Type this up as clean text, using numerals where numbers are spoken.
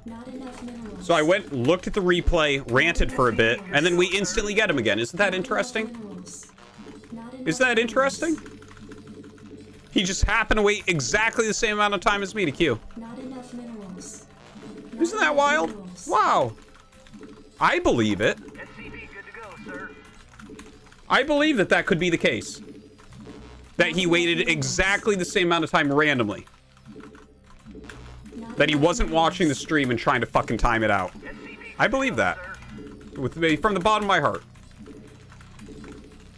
So I went, looked at the replay, ranted for a bit, and then we instantly get him again. Isn't that interesting? Isn't that interesting? He just happened to wait exactly the same amount of time as me to queue. Isn't that wild? Wow. I believe it. I believe that that could be the case. That he waited exactly the same amount of time randomly. That he wasn't watching the stream and trying to fucking time it out. I believe that. From the bottom of my heart.